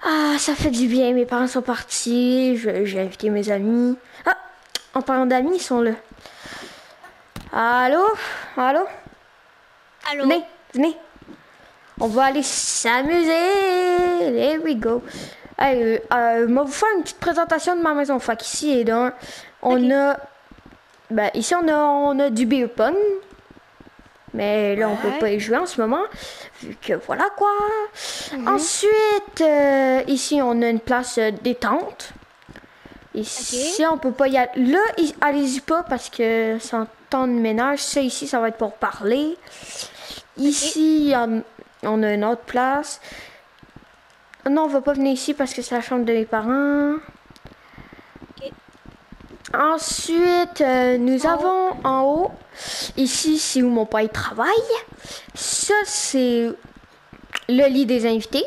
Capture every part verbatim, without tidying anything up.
Ah, ça fait du bien. Mes parents sont partis. Je- J'ai invité mes amis. Ah, en parlant d'amis, ils sont là. Allô? Allô? Allô? Venez, venez. On va aller s'amuser. There we go. Hey, euh, euh, moi, vous faire une petite présentation de ma maison. Fait qu'ici et d'un, on Ok. a... Ben, ici, on a, on a du beer pong. Mais là, on peut Ouais. pas y jouer en ce moment. Vu que voilà quoi. Mhm. Ensuite, euh, ici, on a une place euh, détente. Ici, on peut pas y aller. Là, y- allez-y pas parce que c'est en temps de ménage. Ça, ici, ça va être pour parler. Ici, on, on a une autre place. Non, on va pas venir ici parce que c'est la chambre de mes parents. Ok. Ensuite, euh, nous En avons en haut, ici, c'est où mon père travaille. Ça, c'est le lit des invités.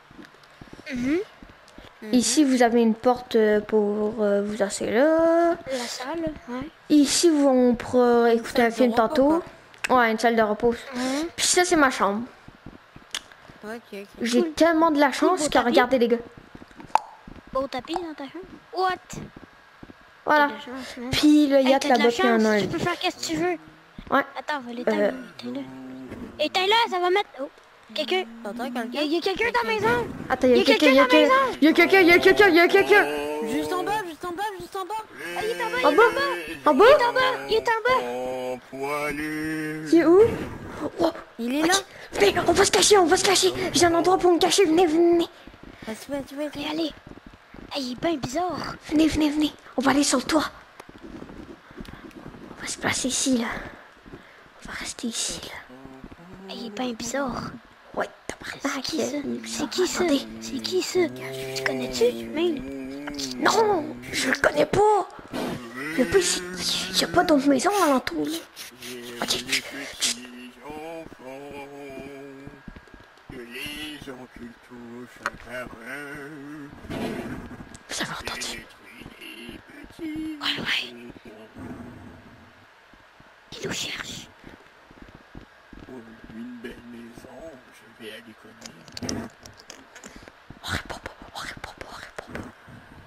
Mhm. Ici, vous avez une porte euh, pour euh, vous asseoir là. La salle, ouais. Ici, vous- on pourra Une écouter un salle de film repos, tantôt. Ouais, une salle de repos. Mhm. Puis ça, c'est ma chambre. Ok, ok. J'ai Cool. tellement de la Cool, chance beau que tapis. regardez les gars. Beau tapis dans ta chambre. What? Voilà. T'as de la chance, man. Puis le Hey, yacht t'as de la là-bas, puis un chance, an. tu peux faire qu'est-ce que tu veux. Ouais. Attends, on va l'éteindre. Euh. Éteins-le. Éteins-le, ça va mettre... Oh, quelqu'un... T'entends Il quelqu'un? y, a quelqu'un dans la maison. Attends, il y Y a a quelqu'un, il y quelqu'un a dans la quelqu'un. maison. Il y a quelqu'un, il y a quelqu'un, il y a quelqu'un. Juste en bas, juste en bas, juste en bas. Ah, il est en bas, En il est bas? en bas. En bas? Il est en bas, il est en bas. C'est où? Oh, Il est là. venez, on va se cacher, on va se cacher. J'ai un endroit pour me cacher. Venez, venez. Vas-y, vas-y, vas-y. Allez, allez. Hey, il est bien bizarre. Venez, venez, venez. On va aller sur le toit. On va se placer ici, là. On va rester ici, là. Hey, il est bien bizarre. Ouais, tabarnak. C'est qui ça? il- C'est qui ça? Attendez. C'est qui ça? Tu connais-tu, Mail? Non, je le connais pas. Il n'y a pas ici. Il y a pas d'autres maisons alentour, là. Ok. Vous avez entendu? Ouais, ouais. Il nous cherche. Une belle maison, je vais aller connaître. On répond pas, on répond pas, on répond pas.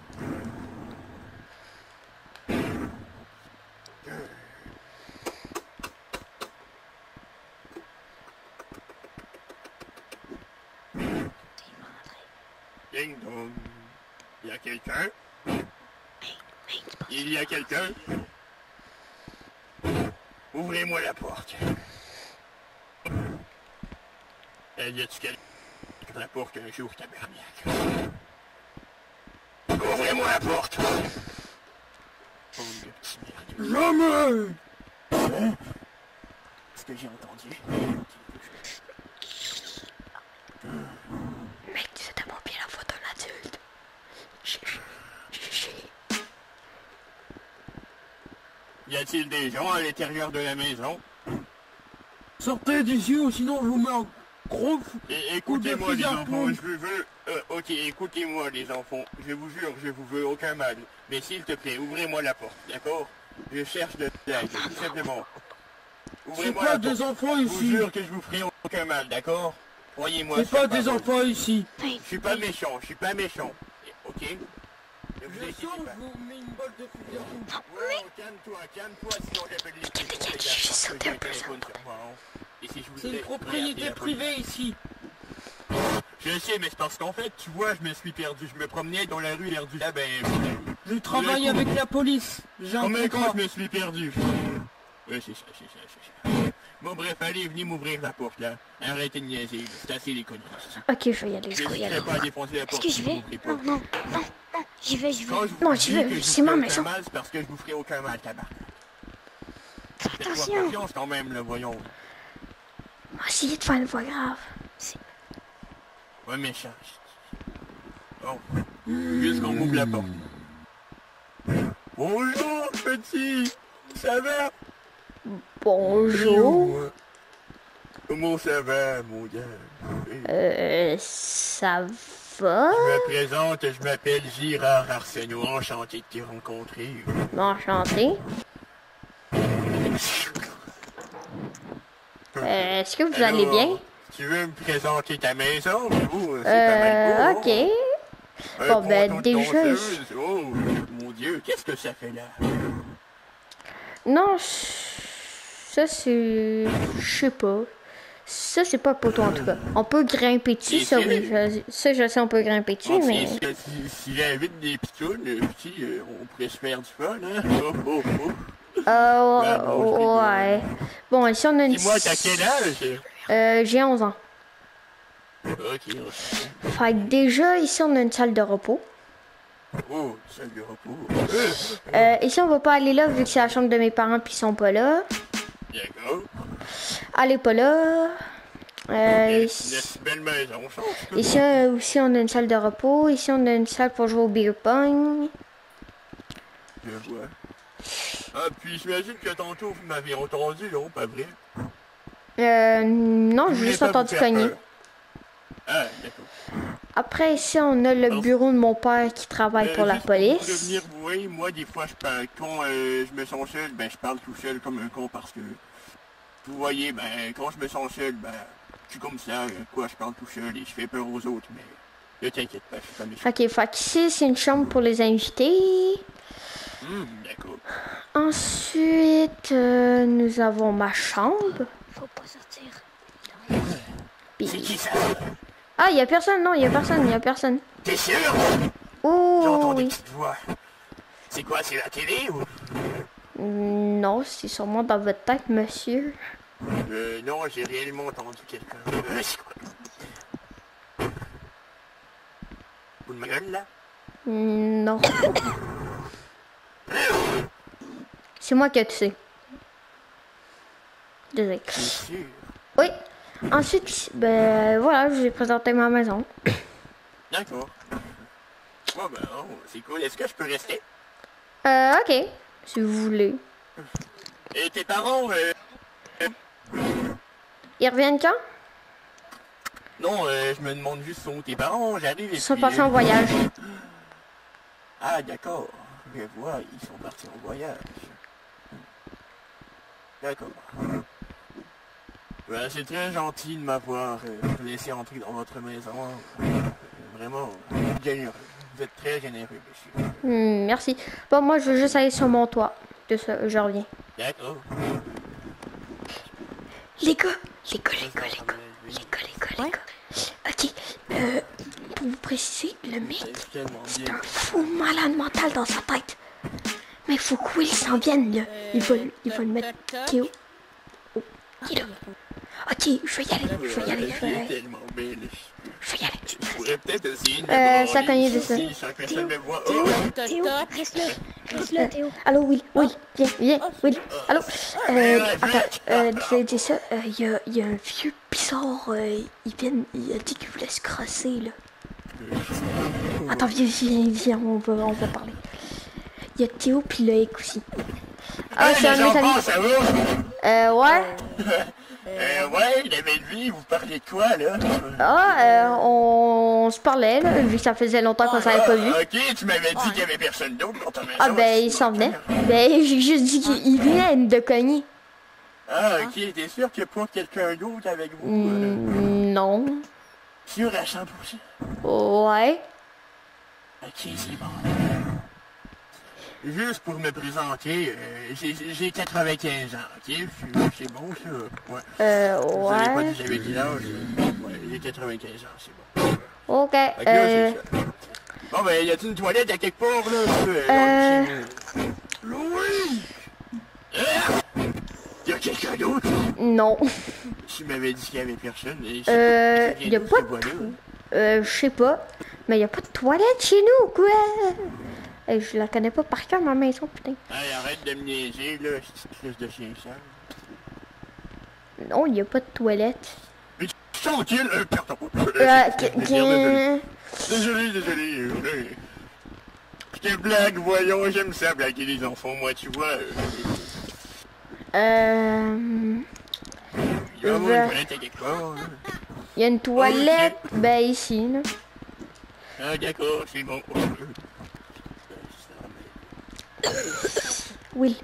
Ding dong. Il y a quelqu'un? Il y a quelqu'un? Ouvrez-moi la porte. Eh, y a-tu quelqu'un qui ouvre la porte un jour, tabernacle? Ouvrez-moi la porte! Oh, le petit merde. Jamais! Hein? Ce que j'ai entendu. Mec, tu fais tellement bien la voix d'un adulte. J'ai... J'ai... Y a-t-il des gens à l'intérieur de la maison? Sortez d'ici ou sinon je vous mets un gros fou. É- Écoutez-moi les fusil à enfants, pompe. je veux... Euh, ok, écoutez-moi les enfants, je vous jure, je vous veux aucun mal. Mais s'il te plaît, ouvrez-moi la porte, d'accord? Je cherche de l'aide, tout simplement. C'est Ouvrez-moi pas la des porte. enfants Je vous ici. jure que je vous ferai aucun mal, d'accord? Croyez-moi. C'est sur pas des parole. enfants ici. Je suis pas méchant, je suis pas méchant. Ok? Ne vous Je inquiétez sors, pas. je vous mets une balle de fusil à pompe. Ouais, calme-toi, calme-toi, sinon j'appelle les Dégage, policiers, j'ai parce que sauté j'ai un le peu, téléphone sur moi, hein. Et si je vous C'est une laisse propriété regarder la police. privée ici. Je sais, mais c'est parce qu'en fait, tu vois, je me suis perdu. Je me promenais dans la rue perdu. Ah ben, Je travaille coup. avec la police. J'ai un combien de contrat. fois je me suis perdu? Oui, c'est ça, c'est ça, c'est ça. Bon, bref, allez, venez m'ouvrir la porte, là. Arrêtez de niaiser, c'est assez les conneries. Ok, je vais y aller, je Je vais y aller. n'hésiterai pas à défoncer la Est-ce porte que si je vous vais? m'ouvrez pas. Non, non, non, non. J'y vais, j'y vais. Quand je vous Non, dis j'y vais, que je c'est vous ma ferai maison. aucun mal, c'est parce que je vous ferai aucun mal, tabac. Faites-moi Attention. confiance quand même, là, voyons. On va essayer de faire une voix grave. Ouais, méchant. Bon, juste qu'on m'ouvre la porte. Bonjour, petit. Ça va? Bonjour. Comment ça va, mon gars? Euh, ça va? Je me présente, je m'appelle Girard Arsenault, enchanté de te rencontrer. Enchanté. Euh, Est-ce que vous allez Alors, bien? Tu veux me présenter ta maison? Oh, c'est pas mal Euh, beau, ok. hein? Un Bon, ben, ponton de déjà, tondeuse. Oh, mon Dieu, qu'est-ce que ça fait là? Non, ça c'est... Je sais pas. Ça c'est pas poteau en tout cas. On peut grimper dessus, ça oui. Je- Ça je sais on peut grimper dessus, Bon, mais... si, si, si j'invite des pitounes, euh, petit, euh, on pourrait se faire du fun, hein? Oh, oh, oh. Euh, Ouais, non, je ouais. Bon, ici on a une... Dis-moi, t'as quel âge? Euh, j'ai onze ans. Ok, ok. Fait que déjà, ici on a une salle de repos. Oh, salle de repos. Euh, ici on va pas aller là vu que c'est la chambre de mes parents puis ils sont pas là. D'accord. Allez pas là. Euh, Une ici, assez belle maison, je pense. ici euh, aussi on a une salle de repos. Ici on a une salle pour jouer au beer pong. Je vois. Ah, puis j'imagine que tantôt vous m'avez entendu, non? Pas vrai? Euh, non, Je j'ai voulais juste pas vous entendu faire cogner. peur. Ah, d'accord. Après ici on a le Alors, bureau de mon père qui travaille Euh, pour la juste pour vous police. prévenir, vous voyez, moi, des fois, je parle, quand euh, je me sens seul, ben, je parle tout seul comme un con parce que, vous voyez, ben, quand je me sens seul, ben, je suis comme ça, euh, quoi, je parle tout seul et je fais peur aux autres, mais ne t'inquiète pas, je suis pas méchant. Ok, fait qu'ici c'est une chambre pour les invités. Hum, d'accord. Ensuite, euh, nous avons ma chambre. Faut pas sortir. Puis- C'est qui ça? Ah, il y a personne, non, il y a personne, il y a personne. T'es sûr? Oh, J'entends des oui. petites voix. C'est quoi, c'est la télé ou? Non, c'est sûrement dans votre tête, monsieur. Euh, non, j'ai réellement entendu quelqu'un. Euh, c'est quoi? Vous de ma gueule, là? Non. C'est moi qui ai toussé. Désolé. T'es sûr? Oui. Ensuite, ben voilà, je vous ai présenté ma maison. D'accord. Bon, ben, oh, c'est cool. Est-ce que je peux rester? Euh, ok. Si vous voulez. Et tes parents, euh... Ils reviennent quand? Non, euh, je me demande juste sont où tes parents, j'arrive et Ils sont puis, partis euh, en voyage. Ah, d'accord. Je vois, ils sont partis en voyage. D'accord. Ben, c'est très gentil de m'avoir euh, laissé entrer dans votre maison. Euh, Vraiment, généreux. Vous êtes très généreux, monsieur. Hmm, merci. Bon, moi, je veux juste aller sur mon toit. De ça, je reviens. D'accord. Les gars, les gars, les gars, les gars. Les gars, les gars, les gars. Ok. Euh, pour vous préciser, le mec, C'est tellement c'est bien. un fou malade mental dans sa tête. Mais il faut que Will s'en vienne, là. Il va, il va le mettre. Théo. Oh, il est là. Ok, je vais y aller, je vais y aller, je vais y C'est aller. tellement belle. Je vais y aller. Je pourrais peut-être essayer de me Euh, ça branler cognait de ici, ça. sans que ça me voie. Théo, Oh! Théo, reste là. Reste là, Théo. Allô, Will, Will, viens, viens, Will. Allô. Euh, attends, euh, c'est c'est ça. Il euh, y, a, y a un vieux bizarre. Euh, il vient, il a dit qu'il voulait se crosser, là. Attends, viens, viens, viens, on va, on va parler. Il y a Théo puis Loïc aussi. Ah, Hey, c'est un les de mes enfants, amis. ça va? Euh, ouais. Euh, ouais, la belle vie, vous parlez de quoi, là? Ah, euh, on, on se parlait, là, vu que ça faisait longtemps qu'on s'avait pas vu. Ah, ok, tu m'avais dit qu'il y avait personne d'autre dans ta maison. Ah, ben, il s'en venait. Ben, j'ai juste dit qu'il venait de cogner. Ah, ok, t'es sûr qu'il n'y a pas quelqu'un d'autre avec vous? euh, Hmm, non. Sûr à cent pour cent? Ouais. Ok, c'est bon. Juste pour me présenter, euh, j'ai j'ai quatre-vingt-quinze ans, ok? C'est- C'est bon, ça? Ouais. Euh, Vous avez pas ouais. dit que j'avais quel âge? Ouais, j'ai quatre-vingt-quinze ans, c'est bon. Ok, Ok, euh... c'est ça. Bon, ben, y a-t-il une toilette à quelque part, là? Euh... Euh... Louis! Ah! Y a quelqu'un d'autre? Non. Tu m'avais dit qu'il y avait personne. Et c'est- Euh... c'est Y a d'où pas ce de... bois-là? Euh, je sais pas. Mais y a pas de toilette chez nous, quoi. Eh, je la connais pas par cœur, ma maison, putain. Hey, arrête de me niaiser, là, cette crise de chien sale. Non, y a pas de toilette. Mais sont-ils? Euh, pardon. Euh, Euh, que- désolé, que- désolé, désolé. euh, Je te blague, voyons, j'aime ça blaguer les enfants, moi, tu vois. euh, Euh... Il va y avoir Euh, une toilette à quelque part, là. Y a une toilette, ben ici, là. Ah, d'accord, c'est bon. Will.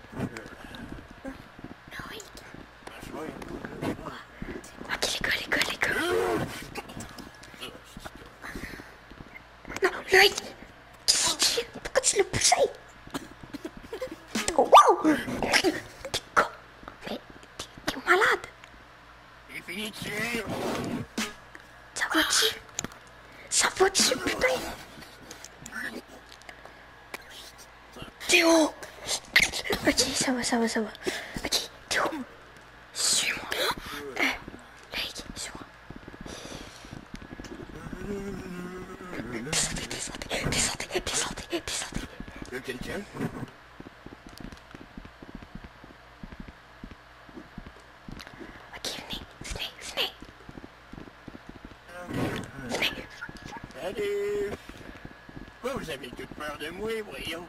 Ok, les gars, les gars, les gars. Non, Loïc, crier dessus. Ça va dessus. Ça va dessus, putain. Théo. Ok, ça va, ça va, ça va. Ok, Théo. Suis-moi. Euh, Lake, suis-moi. Descendez, descendez, descendez, descendez, descendez. Y'a quelqu'un? Ok, venez, venez, venez. Venez. Salut! Pourquoi vous avez toute peur de moi, voyons?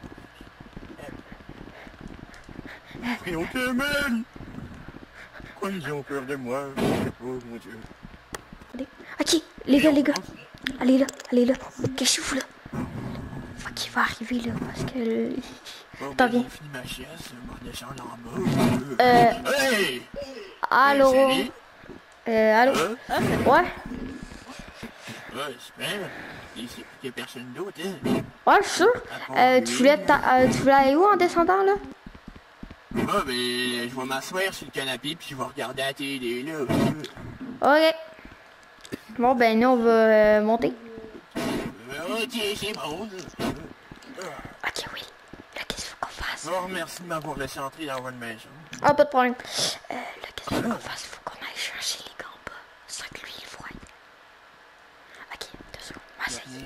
Mais on te mêle! Pourquoi ils ont peur de moi? Je sais pas, mon Dieu. Ok, les gars, les gars. Allez là, allez là. Cachez-vous là. Faut qu'il va arriver là, parce que... Bon, T'en ben, viens. j'ai fini ma chaise, on va redescendre en bas. Euh, Hey! allô? Euh, salut? Euh, allô? Hein? Ouais? Ouais, super. Ici, il y a personne d'autre, hein? Ouais, je suis sûr. Euh, tu voulais, ta- euh, tu voulais aller où en descendant là? Ah, ben, je vais m'asseoir sur le canapé puis je vais regarder la télé, là. Ok. Bon, ben, nous, on va euh, monter. Euh, ok, c'est bon. Ok, oui. Là, qu'est-ce qu'il faut qu'on fasse? Bon, merci de m'avoir laissé entrer dans votre maison. Ah, pas de problème. Euh, là, qu'est-ce qu'il faut qu'on fasse? Faut qu'on aille chercher les gants en bas, sans que lui, il voie. Ok, deux secondes. Moi, ça y est.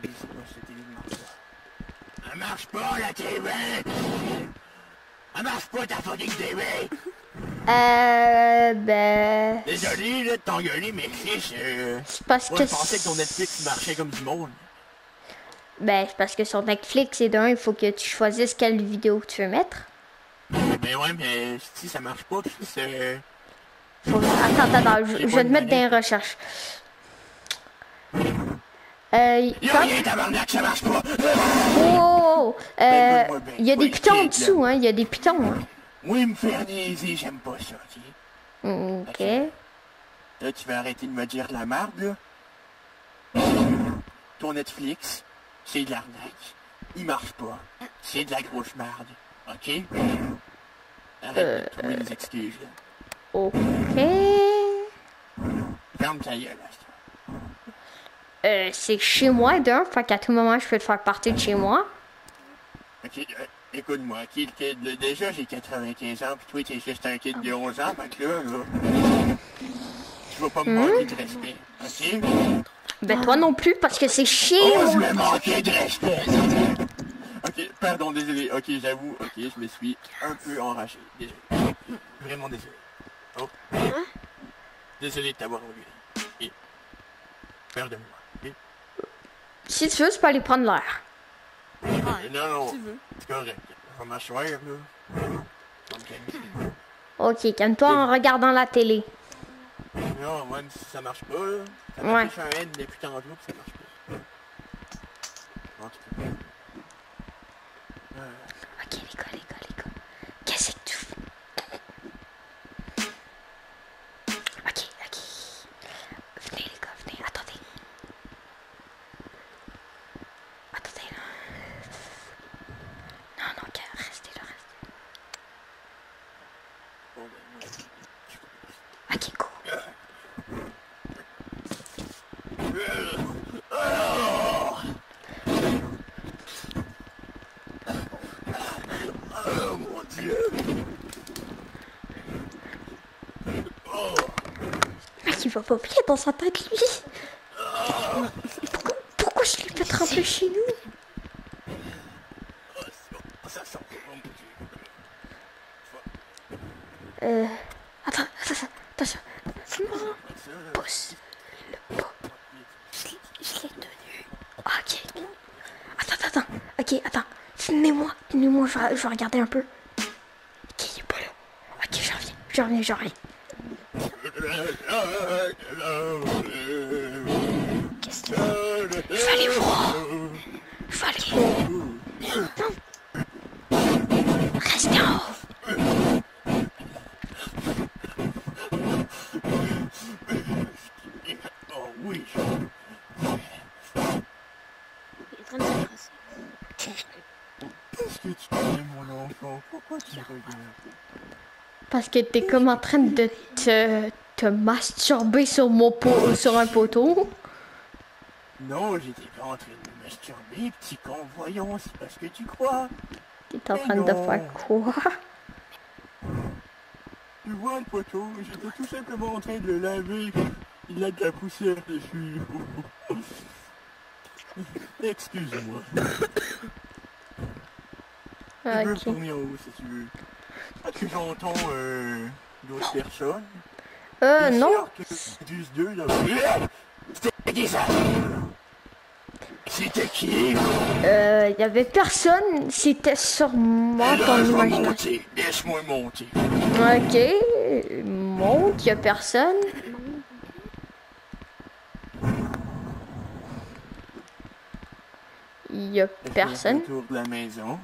Elle marche pas, la T V! Elle marche pas, ta fucking T V! Euh, ben... Désolé, là, de t'engueuler, mais Chris, euh... C'est parce moi, que... je pensais que ton Netflix marchait comme du monde. Ben, c'est parce que sur Netflix, c'est d'un, il faut que tu choisisses quelle vidéo tu veux mettre. Ben ouais, mais si ça marche pas, Chris, euh... Faut... Attends, attends, attends, je, J'ai je pas vais te de mettre dans les manette. recherches. Euh, Y'a quand... rien, tabarnak, ça marche pas! Oh, oh, oh, euh, Ben, écoute-moi bien, il y a des toi, pitons en kid, dessous, là. hein, il y a des pitons, hein. Moi, me faire niaiser, j'aime pas ça, ok? Ok. Là, tu vas arrêter de me dire de la merde, là. Ton Netflix, c'est de l'arnaque. Il marche pas. C'est de la grosse merde. OK? Arrête Euh, de trouver des excuses, là. Ok. Ferme ta gueule, là. Euh, c'est chez moi d'un, fait qu'à tout moment, je peux te faire partir de chez moi. OK, euh, écoute-moi, kid, kid, là, déjà, j'ai quatre-vingt-quinze ans, puis toi, t'es juste un kid de onze ans, fait que là, là... Tu vas pas me manquer de respect, OK? Ben, toi non plus, parce que c'est chez Oh, je moi. me manquais de respect! Ok, pardon, désolé. Ok, j'avoue, ok, je me suis un peu enragé. Désolé. Vraiment désolé. Oh. Désolé de t'avoir engueulé. Et... Pardonne-moi. ok? Si tu veux, tu peux aller prendre l'air. Euh, non, non, tu veux. c'est correct. Je vais m'asseoir, là. Je vais me calmer. Ok, calme-toi en regardant la télé. Non, même si ça marche pas, là. Ça Ouais. m'affiche un N depuis tantôt, puis ça marche pas. En tout cas. Ok, les gars, les gars, les gars. Qu'est-ce que tu fais? Ok, ok. Venez, les gars, venez. Attendez. Attendez, là. Non, non, ok, restez là, restez. Bon, ben, moi, je- Ok, go. Oh mon Dieu! Mec, il va pas bien dans sa tête, lui. Pourquoi, pourquoi je l'ai fait rentrer chez nous? Oh, c'est bon. Ça sent pas, oh mon Dieu. Euh... Attends, attends, attends, attention. Ça, là. Pousse le pas. Je l'ai je l'ai tenu. Ok. Attends, attends, attends. Ok, attends. Tenez-moi, tenez-moi, je vais, je vais regarder un peu. Ok, il est pas là. Ok, je reviens, je reviens, je reviens. Qu'est-ce que tu veux? Je vais aller voir. Je vais aller voir. Non. Restez en haut. Oh oui. Il est en train de se crasser. Qu'est-ce que tu fais, mon enfant? Pourquoi tu regardes? Parce que t'es comme en train de te te masturber sur mon pot, sur un poteau? Non, j'étais pas en train de me masturber, petit con. Voyons, c'est parce que tu crois. T'es en train de faire quoi? Tu vois le poteau, j'étais tout simplement en train de le laver. Il a de la poussière dessus. Excuse-moi. Tu peux Ok. tourner en haut si tu veux. Est-ce que j'entends euh, d'autres personnes? Euh, Bien non. sûr que c'est juste deux là. C'était qui ça? C'était qui? Euh, y avait personne. C'était sûrement ton Laisse-moi imagination. monter, laisse-moi monter. Ok. Monte, y a personne. Y a personne. Autour de la maison.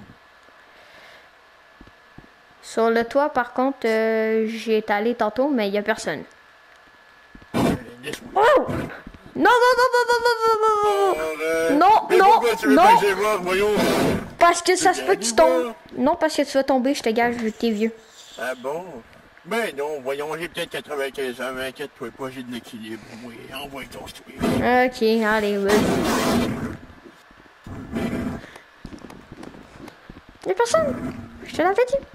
Sur le toit, par contre, euh, j'y étais allé tantôt, mais y a personne. Euh, laisse-moi. Oh! Non, non, non, non, non, non, non, non, non. Euh, Non, mais non, pourquoi tu veux non. pas que j'aille voir, voyons? Parce que ça se peut que tu tombes. Gagne-moi. Non, parce que tu vas tomber, je te gage, vu que t'es vieux. Ah bon? Ben non, voyons, j'ai peut-être quatre-vingt-quinze ans, mais inquiète-toi pas, j'ai de l'équilibre. Oui, envoie ton stream. Ok, allez, vas-y. Y'a personne. Je te l'avais dit.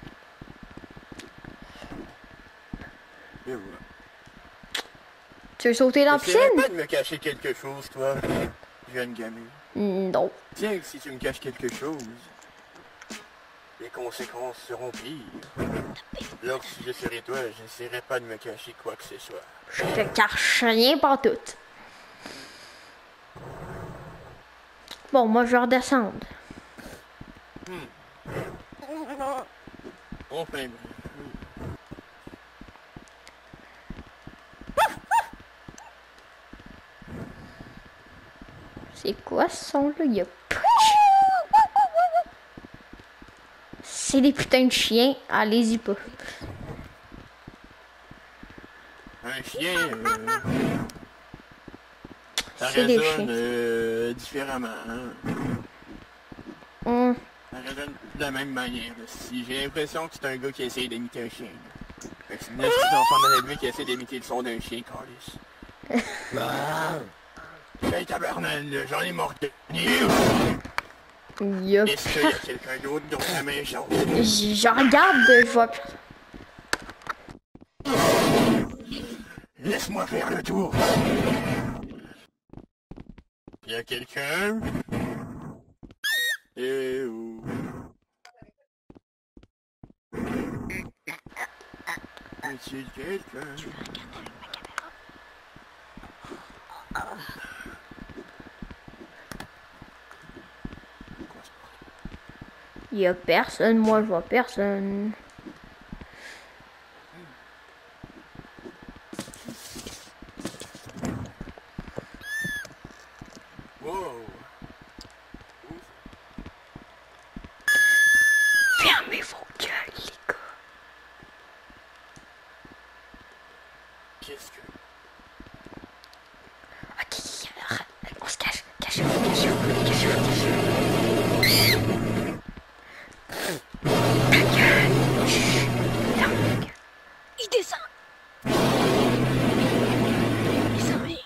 Et voilà. Tu veux sauter dans la T'essaierais piscine? pas de me cacher quelque chose, toi, jeune gamin. Non. Tiens, si tu me caches quelque chose, les conséquences seront pires. Alors, si je serais toi, j'essaierais pas de me cacher quoi que ce soit. Je te cache rien pantoute. Bon, moi, je vais redescendre. Enfin, C'est quoi ce son-là? Y'a pas... C'est des putains de chiens. Allez-y pas. un chien, euh, ça C'est des résonne chiens. euh, différemment. Hein? Hum. Ça résonne de la même manière. là. Si j'ai l'impression que c'est un gars qui essaie d'imiter un chien. là. Fait que c'est une petite enfant mal élevé qui essaie d'imiter le son d'un chien, Carlis. Hey tabarnak, là, j'en ai mort de Yup. Est-ce qu'il y a quelqu'un d'autre dans la maison? Je je regarde, je vois. Laisse-moi faire le tour. Il y a quelqu'un? Eh oh. Y a-t-il quelqu'un? Y a personne, moi je vois personne. Wow. Fermez vos gueules, les gars. Qu'est-ce que... Ok, alors, on se cache, cachez-vous, cachez-vous, cachez-vous, cachez-vous. Ta gueule. Chut. Ferme ta gueule. Il descend. Il s'en va.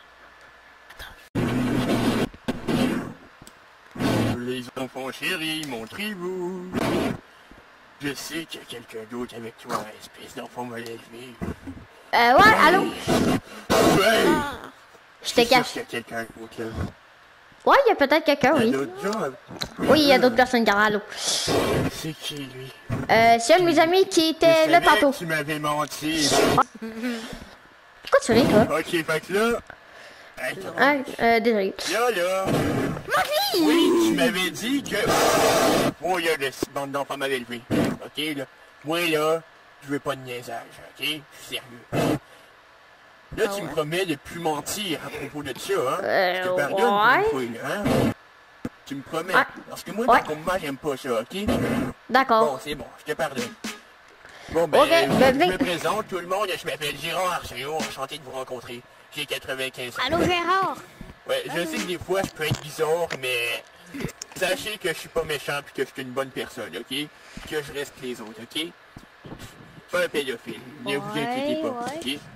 Les enfants chéris, montrez-vous. Je sais qu'il y a quelqu'un d'autre avec toi, espèce d'enfant mal élevé. Euh, ouais, allô? Ouais! Je te C'est sûr cache. qu'il y a quelqu'un d'autre là. Ouais, y a peut-être quelqu'un, Il y a oui. d'autres gens. Oui, il y a d'autres personnes qui à l'eau. C'est qui lui? Euh, c'est un de mes amis qui était Je là savais tantôt. que tu m'avais menti. Pourquoi tu ris, toi? Ok, fait que là... Hey, t'as- Ah, euh, désolé. Là, là... Oui, tu m'avais dit que... Moi, il y a des bande d'enfants mal élevés. Ok, là. Moi, là, je veux pas de niaisage, ok? Je suis sérieux. Là, tu me promets de plus mentir à propos de ça, hein? Euh, Je te pardonne pour ouais. une fois, là, hein? Tu me promets. Ouais. Parce que moi, Ouais. par contre, j'aime pas ça, ok? D'accord. Bon, c'est bon, je te pardonne. Bon, ben, Ok, je, ben, je viens. me présente, tout le monde, je m'appelle Gérard Arsenault, enchanté de vous rencontrer. J'ai quatre-vingt-quinze ans. Allô, Gérard? Ouais, je sais que des fois, je peux être bizarre, mais sachez que je suis pas méchant puis que je suis une bonne personne, ok? Que je reste les autres, ok? Pas un pédophile, ne vous Ouais, inquiétez pas, ouais. ok?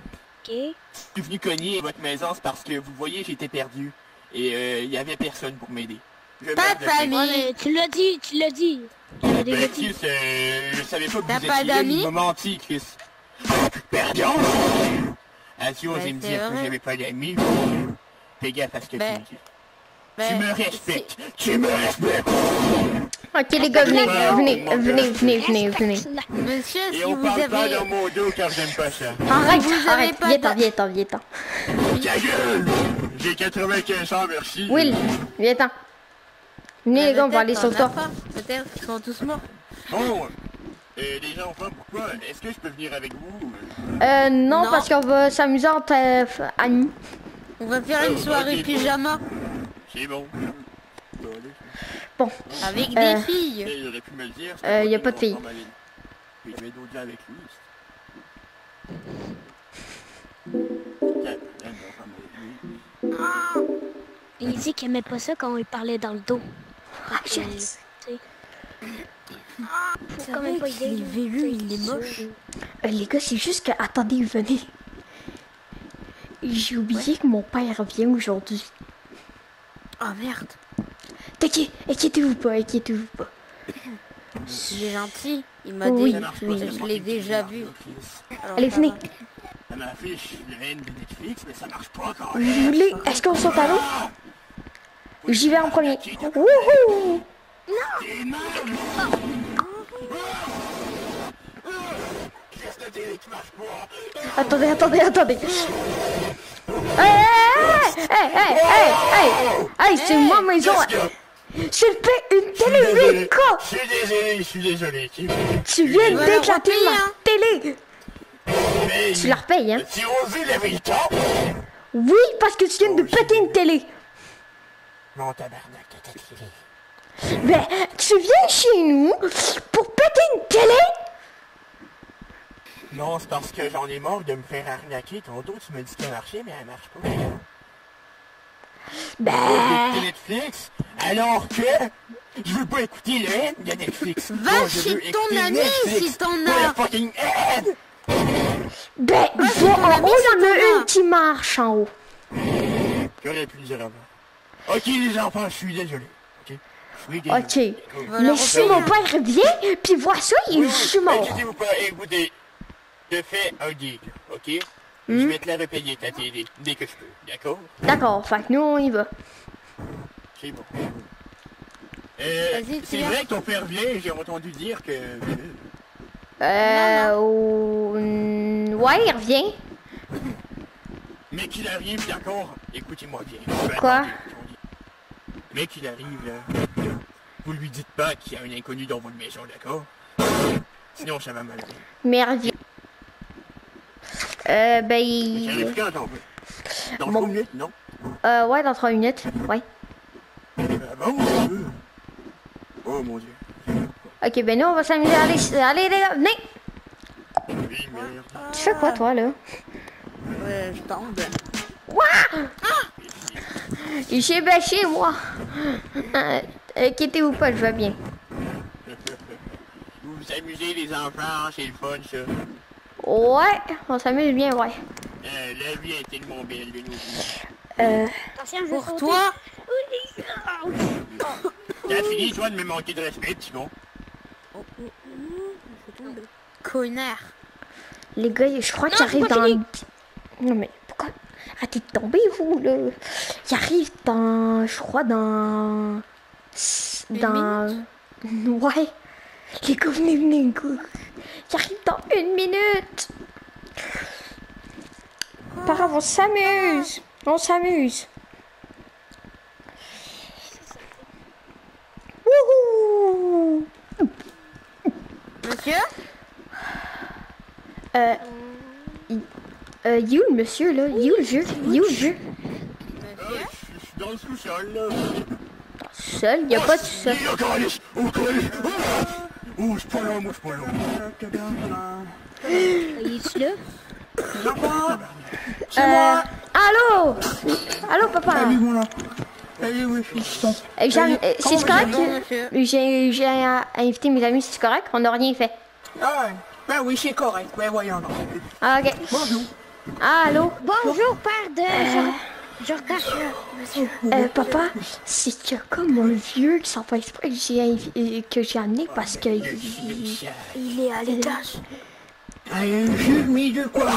Ok. Je suis venu cogner à votre maison, c'est parce que vous voyez, j'étais perdu. Et euh, il y avait personne pour m'aider. Je Pas meurs de faim. famille. Ouais, mais tu l'as dit, tu l'as dit. Tu l'as déjà Ben, dit. Chris, euh, je savais pas que T'as vous pas étiez là, d'amis? il m'a menti, Chris. Perdon! Asio, Ben, je vais me c'est dire que vrai. j'avais pas d'amis. Fais gaffe à ce que Ben, tu me dis. Ben, Tu me respectes! Tu me respectes! Ok, les gars, venez, D'accord. venez, venez, venez, venez, venez. Respecte-la. Monsieur, Et si on vous parle pas avez... dans mon dos car j'aime pas ça. Arrête, Vous avez arrête, pas viens-t'en, de- viens-t'en, viens-t'en. Ta gueule! J'ai quatre-vingt-quinze ans, merci. Will, viens-t'en. Venez les gars, on va aller sur toi. Peut-être qu'ils sont tous morts. Bon, euh, les enfants, pourquoi? Est-ce que je peux venir avec vous? Euh, non, Non. parce qu'on va s'amuser entre euh, amis. On va faire une Oh, soirée ok, pyjama C'est bon. Bon, allez. Bon, avec Euh, des filles. Mais il aurait pu me le dire. Euh, y a pas de filles. Puis je vais d'autres gens avec lui. Il dit qu'il aimait pas ça quand on lui parlait dans le dos. Ah, Tu yes. sais. Faut quand même pas idée. Il est vélu, il est moche. Euh, les gars, c'est juste que... Attendez, venez. J'ai oublié que mon père vient aujourd'hui. Oh merde. T'inquiète, inquiétez-vous pas, inquiétez-vous pas. Il est gentil. Il m'a Oui. dit. Ça marche pas, Je ça je marche l'ai pas, déjà ça vu. marche pas. Alors, Allez, ça venez. va. Ça m'affiche le N de Netflix, mais ça marche pas encore. Vous voulez... Est-ce qu'on saute à l'eau? J'y vais en premier. Wouhou! T'es mal! Qu'est-ce que t'es qui marche pas? Attendez, attendez, attendez. Hey, hey, hey, hey, hey, hey, hey, c'est ma maison. Qu'est-ce que- Je paie une Je suis désolé. télé huit K. Je suis désolé, je suis désolé. Tu, Tu viens vas la d'éclater repayer, ma hein. télé. Mais- Tu la repayes, hein? Tu osé lever le temps? Oui, parce que tu viens de péter une télé. Mon tabarnak, t'as ta télé. Ben, tu viens chez nous pour péter une télé? Non, c'est parce que j'en ai marre de me faire arnaquer. Tantôt, tu me dis qu'elle marchait, mais elle marche pas. Ben, Écouter Netflix, alors que je veux pas écouter le N de Netflix. Va Moi, je chez veux ton écouter ami Netflix, si t'en pas as. le fucking N. ben, bon, en haut, il y en a une qui marche en haut. J'aurais pu le dire avant. Ok, les enfants, je suis désolé. Ok? Je suis désolé. Ok. Va la Mais si repayer. mon père revient, puis voit ça, il Oui, je oui, suis mort. inquiétez-vous pas, écoutez. Je fais un gig, ok? Je Hmm? vais te la repayer, ta télé, dès que je peux, d'accord? D'accord, fait que nous, on y va. C'est bon. Euh, Vas-y, c'est tire. vrai que ton père vient, j'ai entendu dire que... Euh... au- Ouais, il revient. Mais qu'il arrive, d'accord? Écoutez-moi bien. Je vais Quoi? attendre, attendez. Mais qu'il arrive, là, vous lui dites pas qu'il y a un inconnu dans votre maison, d'accord? Sinon, ça va mal. Mais il revient. Euh, ben, J'arrive il... quand, ton père? Dans Bon. trois minutes, non? Euh, ouais, dans trois minutes, ouais. Ah bon? euh. Oh, mon Dieu. Ok, ben nous, on va s'amuser. Allez, allez, les gars, venez. Oui, merde. Tu fais quoi, toi, là? Ouais, je tombe. Il s'est bâché, moi. Euh, inquiétez-vous pas, je vais bien. Vous vous amusez, les enfants, c'est le fun, ça. Ouais, on s'amuse bien, ouais. Euh, la vie est tellement belle de nos vies. Euh, Attention, je vais Pour sauter. toi, T'as fini, toi, de me manquer de respect, petit con? connard. les gars, je crois Non, qu'il arrive c'est pas dans... fini. Non, mais pourquoi? Arrêtez de tomber, vous, là. Il arrive dans... Je crois dans... Dans... Ouais. Les gars, venez, venez, les gars. Il arrive dans une minute. Pas grave, on s'amuse. On s'amuse. Wouhou! Monsieur, Euh... il- Euh, you le monsieur, là? You le jeu? You le jeu? Ah, je je suis dans le sous-sol, là. Seul? Y a pas de seul. Il y a calice! Oh, calice! Oh, oh, je suis pas là, moi, je suis pas là. Il est-tu là? Euh... Allô? Allô, papa? Salut, mon là. Salut, oui, fiston. Euh, j'ai- euh, C'est correct? bon, monsieur. J'ai j'ai euh, invité mes amis, c'est correct? On n'a rien fait. Ah ouais. Ben oui, c'est correct. Ben voyons donc. Ah, ok. Bonjour. Ah, allô? Bonjour, père de Jordan. Euh, papa, c'est que comme un vieux qui s'en fait exprès que j'ai invi- que j'ai amené parce que il, il- il est à l'étage. Ah, un jeu mis de quoi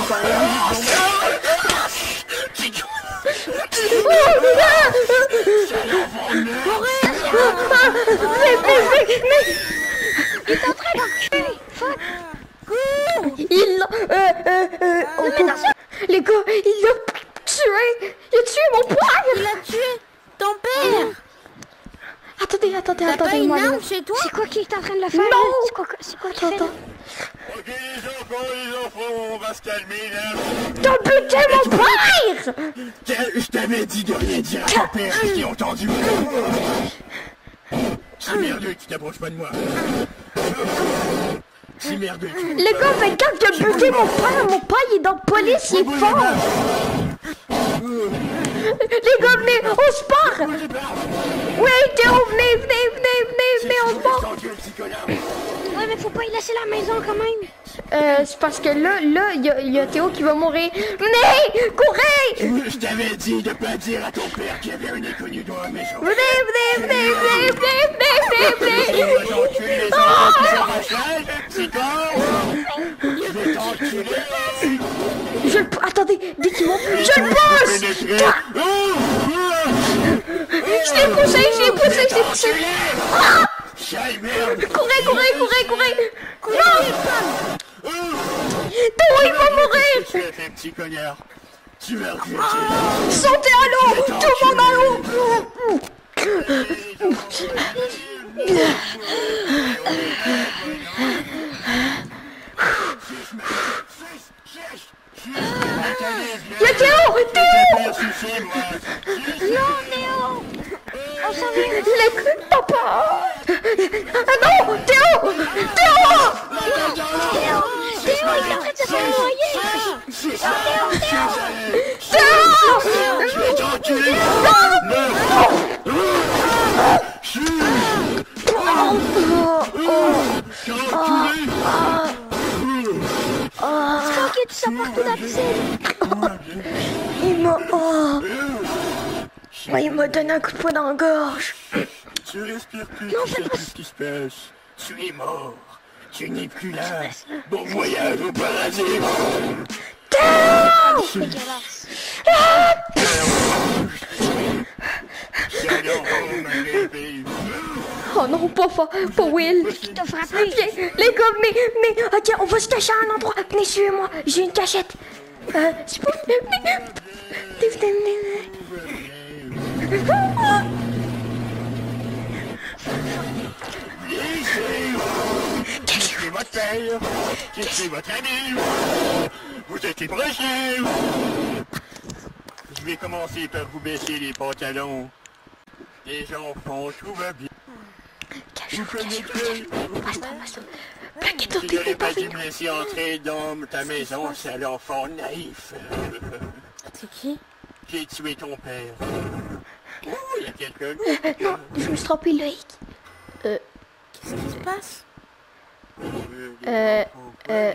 Il est en train d'enculer. Fuck. Il l'a... Euh, euh, euh, on peut- Les gars, il l'a tué! Il a tué mon père! Il a tué ton père. Attendez, attendez, T'as pas attendez, une moi. arme chez toi? C'est quoi qui est en train de le faire? Non. là? C'est quoi, c'est quoi qui fait? Attends, là? Ok les enfants, les enfants, on va se calmer là. t'as buté mon père! Tiens, je t'avais dit de rien dire à ton père, je t'ai entendu. C'est merdeux, tu t'approches pas de moi. C'est merdeux. tu- Les gars, faites gaffe, il a buté mon père! Mon père, il est dans la police, il est fort! Les gars, venez, on se part! Oui, Théo, venez, venez, venez, venez, venez, on se part! Ouais, mais faut pas y laisser la maison quand même. Euh, c'est parce que là, là, il y, a- il y a Théo qui va mourir. Venez! Courez! Je t'avais dit de pas dire à ton père qu'il y avait un inconnu dans la maison. Venez, venez, venez, venez, venez, venez, venez, Je venez! vais t'enculer les enfants qui s'arrachent là, c'est con! Je vais t'enculer! Je le... Attendez, dès qu'il monte, je le pousse! Je l'ai poussé, je l'ai poussé, je l'ai poussé! Ah! Chai, merde! Courez, courez, courez, courez! Non! Théo, il va mourir! Tu es fait, petit connard! Tu vas regretter! Sautez à l'eau! Tout le monde à l'eau! Il y a Théo! Théo! Non, Théo! On s'en vient. Les... Papa! Ah non! Théo! Théo! Théo! Théo, il est en train de se faire noyer! Théo! Je vais t'enculer! Ok, tu sors partout dans la piscine. Il m'a... Oh! Oh, il m'a donné un coup de poing dans la gorge. Tu respires plus, tu sais tout ce qui se passe. Tu es mort. Tu n'es plus là. Bon voyage au paradis. Dégueulasse. Oh non, pas, pas, pas Will. Qui t'a frappé? Viens, les gars, venez, venez. Ok, on va se cacher à un endroit. Venez, suivez-moi. J'ai une cachette. Euh, c'est pas... Venez, venez. Venez, venez, venez. Qui est votre père? Qui est votre ami? Vous êtes les prochains! Je vais commencer par vous baisser les pantalons. Les enfants, tout va bien. Cache-vous, Vous cache-vous, connaissez? cache-vous. Passe-toi, passe-toi. Plaquez-toi, Tu t'es n'aurais pas pas dû me laisser entrer dans ta maison, sale enfant naïf. C'est qui? J'ai tué ton père. Oh, il y a quelqu'un. Euh, non, je me suis trompé, Loïc. Euh, Qu'est-ce qui se passe? euh, euh,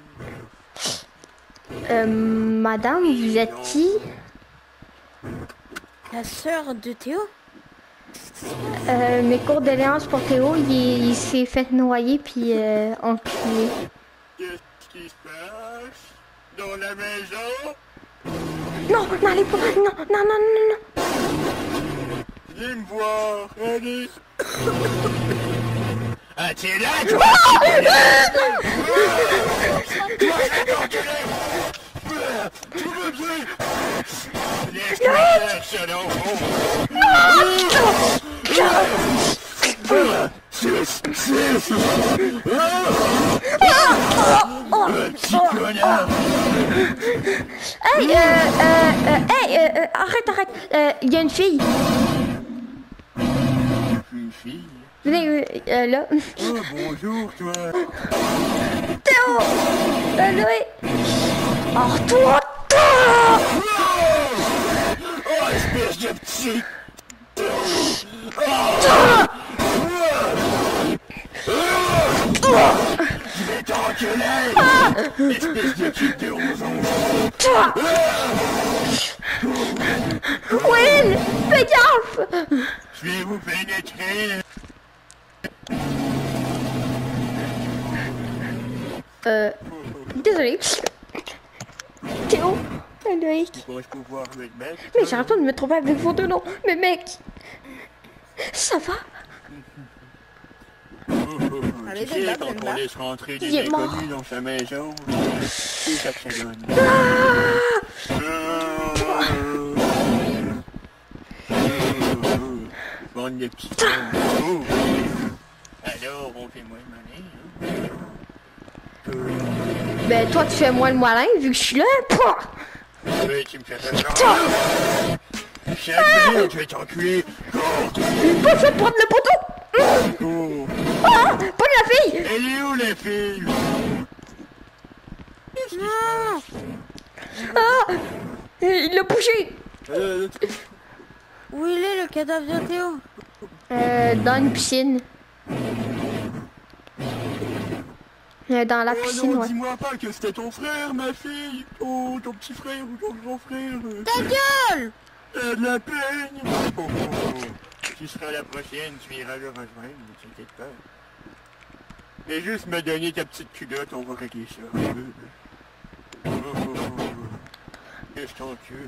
euh, madame, vous êtes qui? La sœur de Théo? Euh, mes condoléances pour Théo, il, il s'est fait noyer puis euh, enculé. Qu'est-ce qui se passe dans la maison? Non, n'allez pas, non, non, non, non, non. Viens me voir, allez. Ah, t'es là, toi? Toi, cet enculé! Tu veux bien? Laisse-moi faire, sale enfant! Six, six! Petit connard! Hey, euh, euh, euh, hey, euh, euh, arrête, arrête. Euh, il y a une fille. Une fille? Venez, euh, euh, là. Oh, bonjour, toi! Théo! Euh, Loïc. Oh, toi, toi! Oh, espèce de petit! Je vais t'enculer! Espèce de kid de onze ans! Toi! Will! Fais gaffe! Je vais vous pénétrer. Euh... Désolé. Théo, Henrik. Tu penses pouvoir me mettre? Mais j'arrête pas de me tromper avec vos deux noms. Mais mec, ça va? Oh, oh, oh. Allez, Tu sais, Brenda, quand Brenda. on laisse rentrer Il des est mort. inconnus dans sa maison, c'est ça que ça donne. Bande de petits cons. Oh. Alors, on fait moins malin, hein? Ben toi tu fais moi le malin vu que je suis là. Pouah! Oui, tu me fais peur. Chaque minute, je vais t'enculer. Pas fait prendre le poteau! Oh. Ah! Pas de la fille! Elle est où, la fille? Non. Ah! Il l'a poussé! Euh, Où il est le cadavre de Théo? Euh, dans une piscine. Euh, dans la Oh piscine, non, ouais. dis-moi pas que c'était ton frère, ma fille. Oh, ton petit frère ou ton grand frère. euh. Ta gueule! T'as de la peine. Oh, oh, oh. Tu seras la prochaine, tu iras le rejoindre, ne t'inquiète pas. Mais juste me donner ta petite culotte, on va régler ça. Oh, oh, oh. Que je t'encule.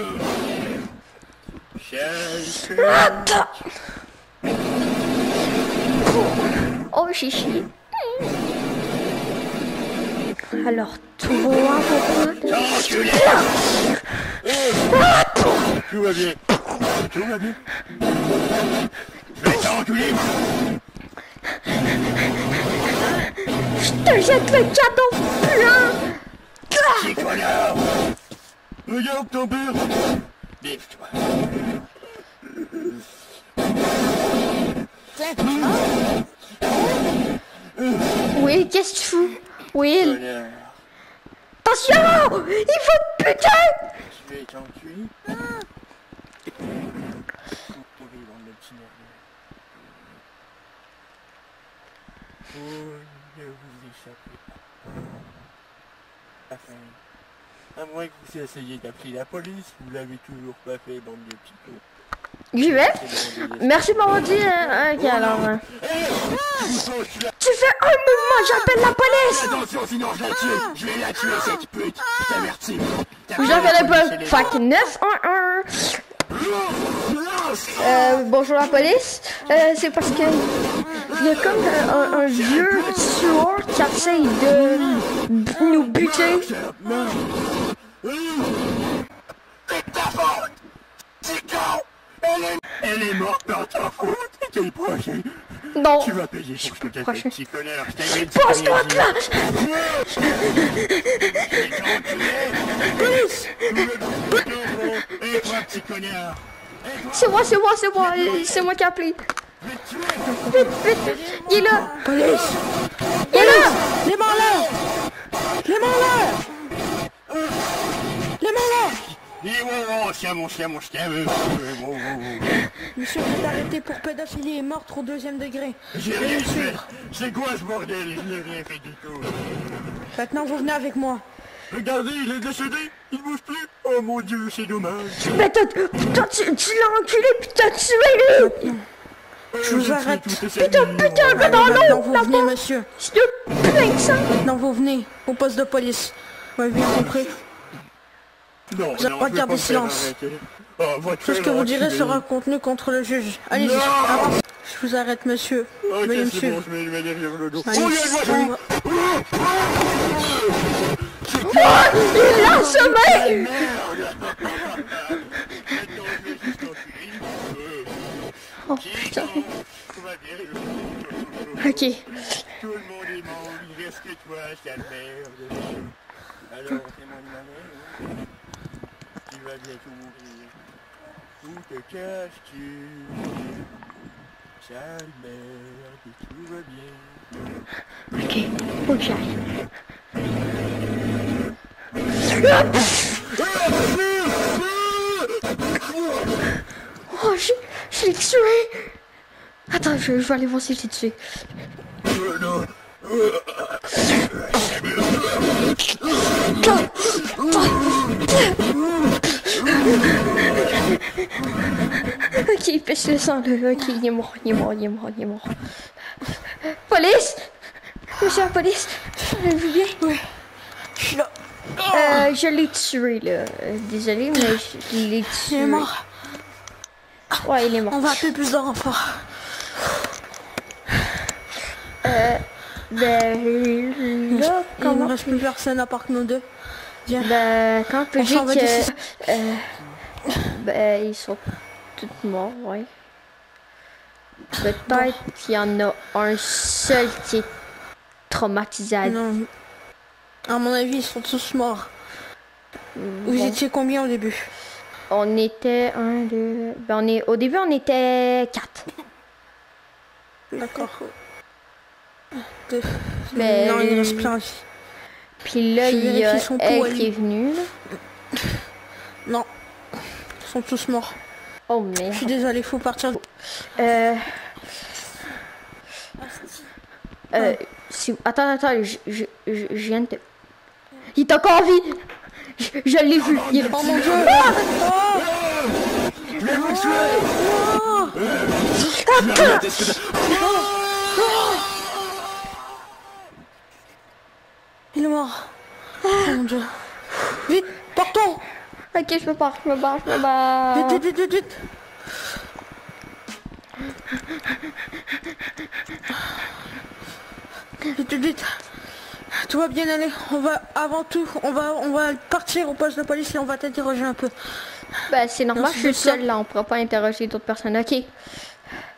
Chaque... Attends! Oh, j'ai chié. Alors, toi, pourquoi? T'enculé. Tout va bien. Tout va bien. Je vais t'enculer. Je te jette le cadeau plein! Petit connard. Regarde ton père. Lève-toi. Oui, qu'est-ce que tu fous? Will! Connard. Attention! Il faut te buter! Je vais t'enculer. Pourri dans le petit nerveux. Oh, ne vous échappez pas. Enfin, à moins que vous essayiez d'appeler la police, vous l'avez toujours pas fait, bande de petits cons. J'y vais. C'est bon, désolé. Merci de m'avoir dit. hein. Ok, alors. hein. Oh, tu l'as- Tu fais un mouvement, j'appelle la police! Attention, sinon je la tue. Je vais la tuer, cette pute. Je t'avertis. Vous en connais pas. Fac neuf un un. Euh, bonjour la police. Euh, c'est parce que il y a comme un, un- un vieux tueur qui essaye de nous buter. C'est ta faute. C'est con. Elle est... Elle est morte par ta faute. T'es le prochain. Non. Tu vas payer pour ce que t'as fait, Prochain. petit connard. Je t'avais dit. Pose-toi là! Police! Et toi, petit connard. C'est moi, c'est moi, c'est moi. C'est moi qui ai appelé. Je vais te tuer. Vite, vite. Il est là. Police! Il est là. Les mains là! Les mains là! Les mains là! Dis wow, wow, chien, mon chien, mon chien. euh, euh, wow, wow, wow. Monsieur, vous êtes arrêté pour pédophilie et meurtre au deuxième degré. J'ai Veuillez rien me fait. suivre. C'est quoi ce bordel? Je n'ai rien fait du tout. Maintenant, vous venez avec moi. Regardez, il est décédé. Il bouge plus. Oh mon dieu, c'est dommage. Mais toi, toi, tu, tu l'as enculé puis t'as tué lui. Je vous arrête. Putain, putain, Allez, dans maintenant, l'eau, vous là-bas. venez, monsieur. C'est de plein de sang. Maintenant, vous venez au poste de police. Vous avez bien compris. Non, Vous avez non, pas je vais gardé me faire silence. arrêter. Oh, votre Tout ce que frère vous a direz tué. sera contenu contre le juge. Allez-y, Non. avancez. Je vous arrête, monsieur. Ok, Veuillez me c'est suivre. bon, je vais le mettre derrière le dos. Allez, Oh, regarde-moi, on va- Il l'a semé. merde. Maintenant, je vais juste t'enculer. Euh, Oh qui putain. compte? Tout va bien. Ok. Tout le monde est mort, il reste que toi, sale merde. Alors, t'es mon malin, hein? Tu vas bientôt mourir. Où te caches-tu? Sale merde, et tout va bien. Ok. Faut que j'aille. Oh, je, je l'ai tué. Attends, je, je vais aller voir si je l'ai tué. Attends, attends. Ok, il pêche le sang là. Ok, il est mort, il est mort, il est mort, il est mort. Police! Monsieur la police! Allez-vous bien? Oui. Je suis là. Euh, je l'ai tué là. Euh, désolé, mais je l'ai tué. Il est mort. Ouais, il est mort. On va appeler plus de renforts. Euh, ben là, Il comment... ne reste plus personne à part que nous deux. Viens. Ben, quand on peut On dire s'en va d'ici. que... Euh, ben, ils sont tous morts, ouais. Peut-être qu'il y en a un seul qui est traumatisé. à- Non. À mon avis, ils sont tous morts. Vous Bon. étiez combien au début? On était un, deux... Ben, on est... Au début, on était quatre. D'accord. Deux. Mais- Non, il reste plein. Puis là, Je il y a vérifie son elle poil. qui est venue. là. Non. Ils sont tous morts. Oh Je merde. suis désolé, faut partir. Euh... Euh... si- Attends, attends, je, je, je, je viens de... Il est encore en vie. Je, je l'ai vu. Il est... Oh mon dieu! Il est mort. Oh mon dieu. Vite, partons! Ok, je me barre, je me barre, je me barre. Vite, vite, vite, vite, vite. Vite, vite, vite. Tout va bien aller. On va, avant tout, on va, on va partir au poste de police et on va t'interroger un peu. Ben, c'est normal, Non, je suis c'est ça. seule là, on pourra pas interroger d'autres personnes. Ok.